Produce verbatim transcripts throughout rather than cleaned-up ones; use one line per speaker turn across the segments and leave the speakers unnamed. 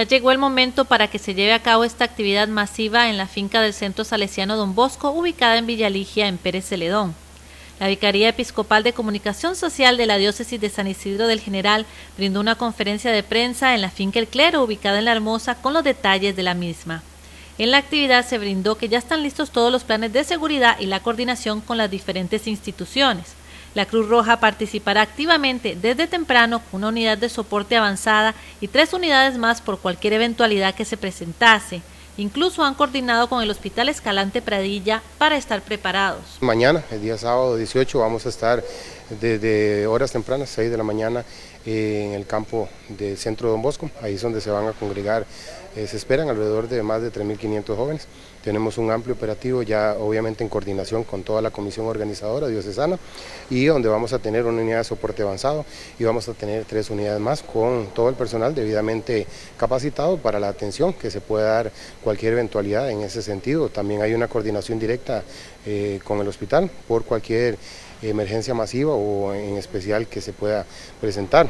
Ya llegó el momento para que se lleve a cabo esta actividad masiva en la finca del Centro Salesiano Don Bosco, ubicada en Villa Ligia, en Pérez Celedón. La Vicaría Episcopal de Comunicación Social de la Diócesis de San Isidro del General brindó una conferencia de prensa en la finca El Clero, ubicada en La Hermosa, con los detalles de la misma. En la actividad se brindó que ya están listos todos los planes de seguridad y la coordinación con las diferentes instituciones. La Cruz Roja participará activamente desde temprano con una unidad de soporte avanzada y tres unidades más por cualquier eventualidad que se presentase. Incluso han coordinado con el Hospital Escalante Pradilla para estar preparados.
Mañana, el día sábado dieciocho, vamos a estar desde horas tempranas, seis de la mañana, en el campo del Centro Don Bosco. Ahí es donde se van a congregar, eh, se esperan alrededor de más de tres mil quinientos jóvenes. Tenemos un amplio operativo ya obviamente en coordinación con toda la comisión organizadora diocesana, y donde vamos a tener una unidad de soporte avanzado y vamos a tener tres unidades más con todo el personal debidamente capacitado para la atención que se pueda dar cualquier eventualidad en ese sentido. También hay una coordinación directa eh, con el hospital por cualquier emergencia masiva o en especial que se pueda presentar.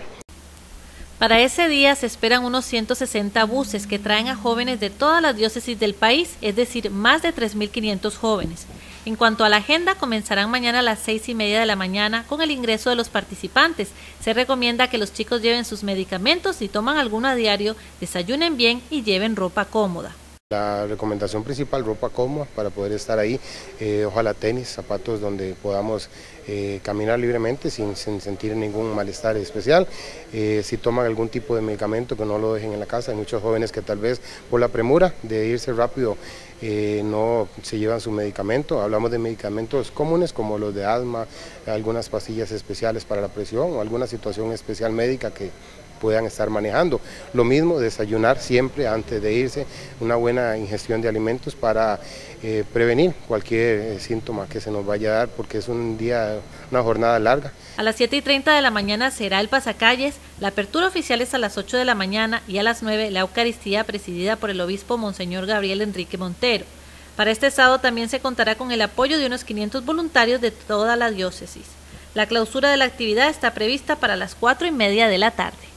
Para ese día se esperan unos ciento sesenta buses que traen a jóvenes de todas las diócesis del país, es decir, más de tres mil quinientos jóvenes. En cuanto a la agenda, comenzarán mañana a las seis y media de la mañana con el ingreso de los participantes. Se recomienda que los chicos lleven sus medicamentos y toman alguno a diario, desayunen bien y lleven ropa cómoda.
La recomendación principal, ropa cómoda para poder estar ahí, eh, ojalá tenis, zapatos donde podamos eh, caminar libremente sin, sin sentir ningún malestar especial. Eh, si toman algún tipo de medicamento, que no lo dejen en la casa. Hay muchos jóvenes que tal vez por la premura de irse rápido eh, no se llevan su medicamento. Hablamos de medicamentos comunes como los de asma, algunas pastillas especiales para la presión o alguna situación especial médica que puedan estar manejando. Lo mismo, desayunar siempre antes de irse, una buena ingestión de alimentos para eh, prevenir cualquier eh, síntoma que se nos vaya a dar, porque es un día, una jornada larga.
A las siete y treinta de la mañana será el pasacalles, la apertura oficial es a las ocho de la mañana y a las nueve la Eucaristía presidida por el obispo Monseñor Gabriel Enrique Montero. Para este sábado también se contará con el apoyo de unos quinientos voluntarios de toda la diócesis. La clausura de la actividad está prevista para las cuatro y media de la tarde.